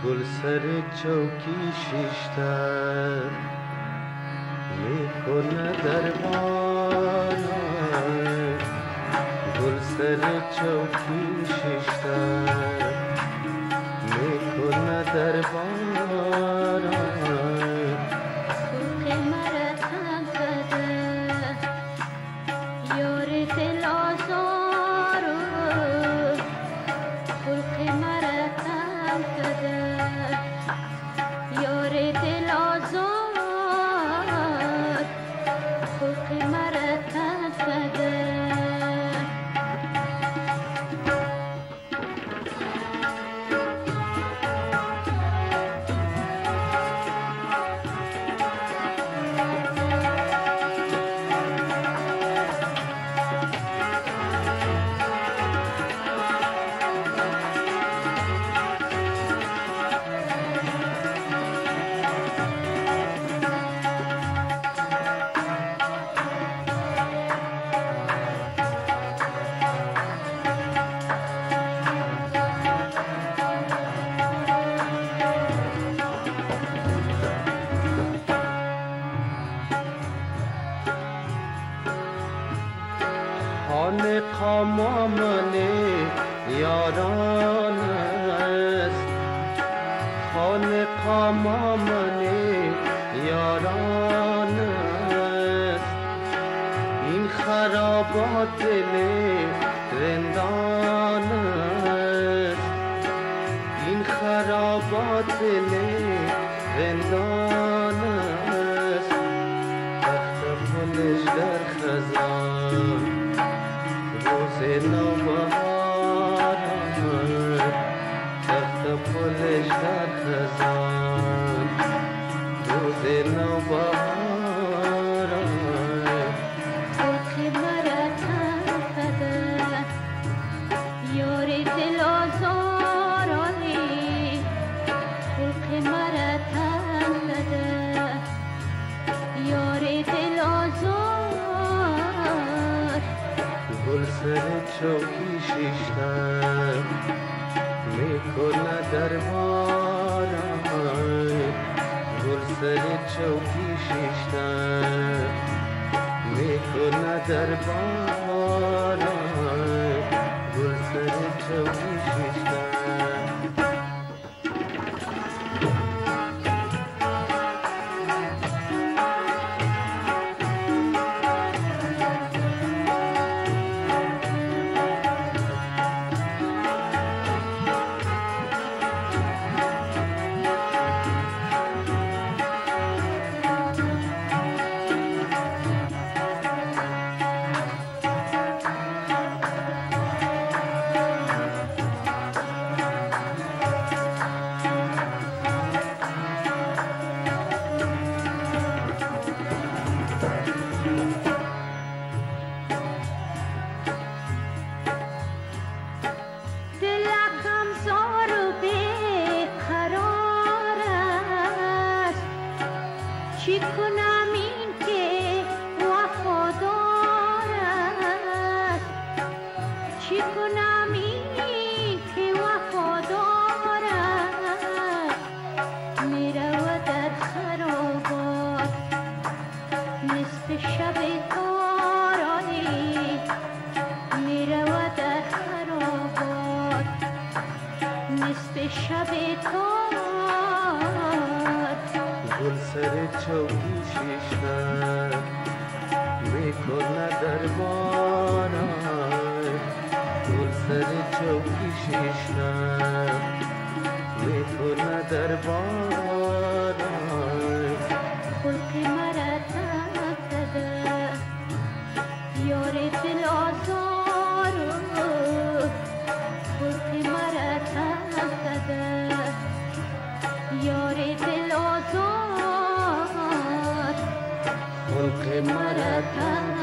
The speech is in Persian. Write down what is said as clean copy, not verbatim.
گل سر چوکی شیشتر میکنه در باران، گل سر چوکی شیشتر میکنه در باران. خلق مرا تنگ کرده یار دل آزارو، خلق مرا تنگ کرده یار دل آزار، خلق مرا تنگ کرده. خانقا مامن یاران است، خانقا مامن یاران است. این خرابات دل رندان است، این خرابات دل رندان است. تخت پلش در خزان روز نوبهار، تخت پلش در خزان روز نوبهار. خلق مرا تنگ کرده یار دل آزاری، خلق مرا تنگ کرده یار دل آزار. گل سر چوکی شیشتر میکنه در باران، گل سر چوکی شیشتر میکنه در باران، گل سر چوکی شیشتر. چی کنم این که وفادار است، چی کنم این که وفادار است. میرود در خرابات نصف شب تارانی، میرود در خرابات نصف شب تار. گل سر چوکی شیشتر میکنه در باران، گل سر چوکی شیشتر میکنه در باران. خلق مرا تنگ کرده یار دل آزارو، خلق مرا تنگ کرده یار دل آزار، خلق مرا تنگ